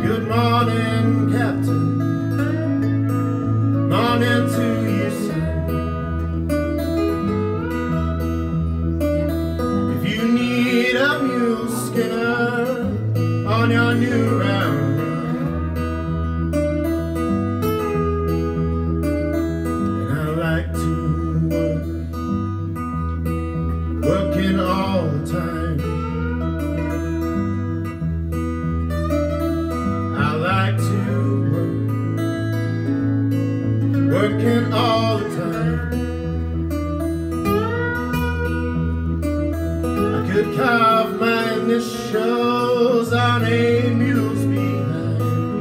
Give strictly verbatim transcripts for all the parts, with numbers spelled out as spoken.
Good morning, Captain. Morning to you, son. If you need a mule skinner on your new round run, and I like to work, working all the time. Working all the time. I could carve my initials on a mule's behind.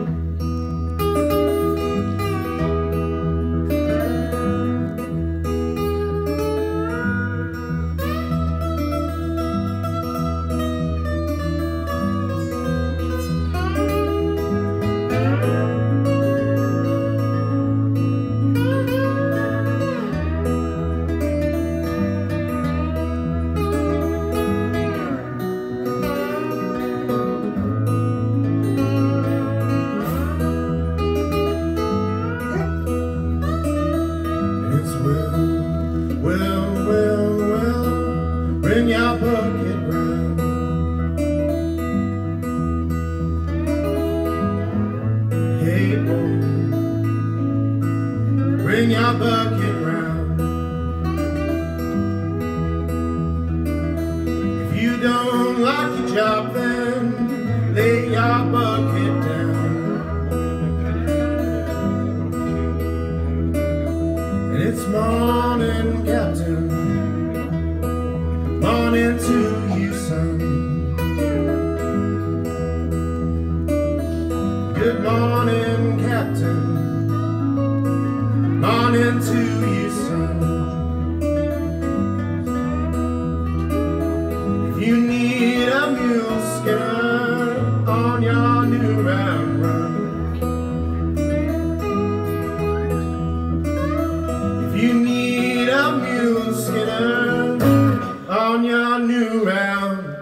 Well, well, well, bring your bucket round. Hey, boy, bring your bucket round. If you don't like your job, then lay your bucket down. And it's morning, Captain. Morning to you, son. Good morning, Captain. Morning to you, son. If you need a mule skinner on your new round run, if you need a mule skinner on your new round